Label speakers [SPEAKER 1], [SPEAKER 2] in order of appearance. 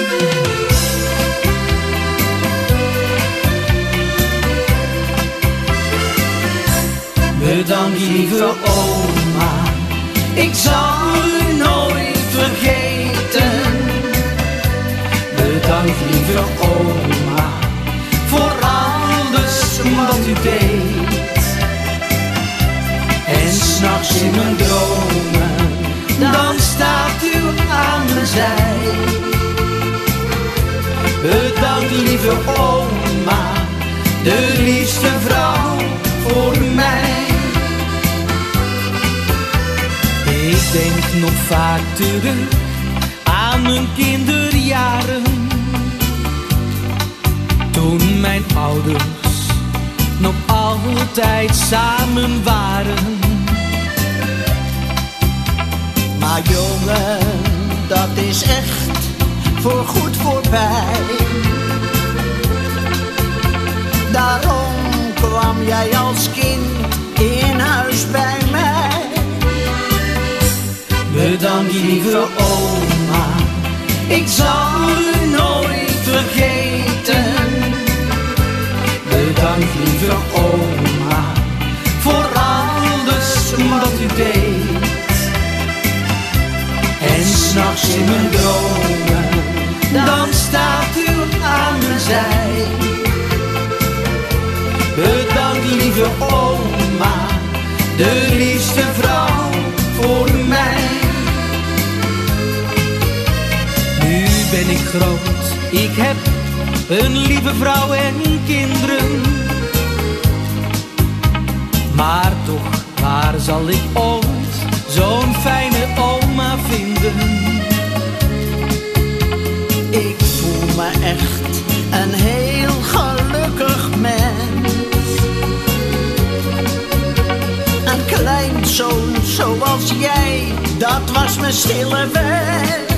[SPEAKER 1] Bedankt lieve oma, ik zal u nooit vergeten. Bedankt lieve oma, voor alles wat u deed. En 's nachts in mijn dromen, dan staat u aan mijn zij. Bedankt lieve oma, de liefste vrouw voor mij. Ik denk nog vaak terug aan mijn kinderjaren, toen mijn ouders nog altijd samen waren.
[SPEAKER 2] Maar jongen, dat is echt voorgoed voorbij. Daarom kwam jij als kind in huis bij mij.
[SPEAKER 1] Bedankt lieve oma, ik zal u nooit vergeten. Bedankt lieve oma, voor alles wat u deed. En 's nachts in mijn dromen, dan staat u aan mijn zij. Bedankt lieve oma, de liefste vrouw voor mij. Nu ben ik groot, ik heb een lieve vrouw en kinderen. Maar toch, waar zal ik ooit zo'n fijne oma vinden?
[SPEAKER 2] Ik voel me echt een heel gelukkig mens. Een kleinzoon zoals jij, dat was mijn stille wens.